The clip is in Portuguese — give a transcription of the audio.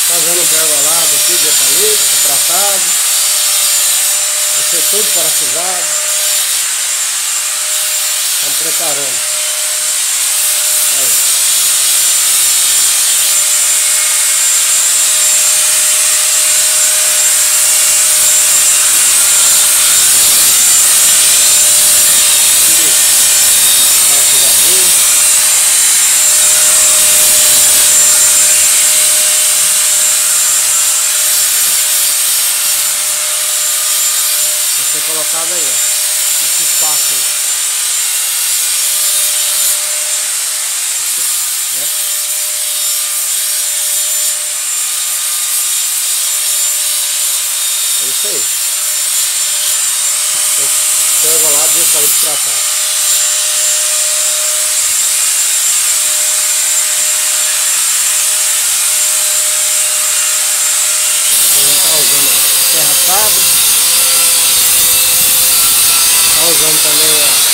Fazendo um pergolado aqui de eucalipto, tratado. Vai ser tudo parafusado. Estamos preparando. Aí. Vai ser colocado aí, ó, nesse espaço aí, né? É isso aí. Pergolado de eucalipto tratado. Então tá usando a serra sabre. Tá usando também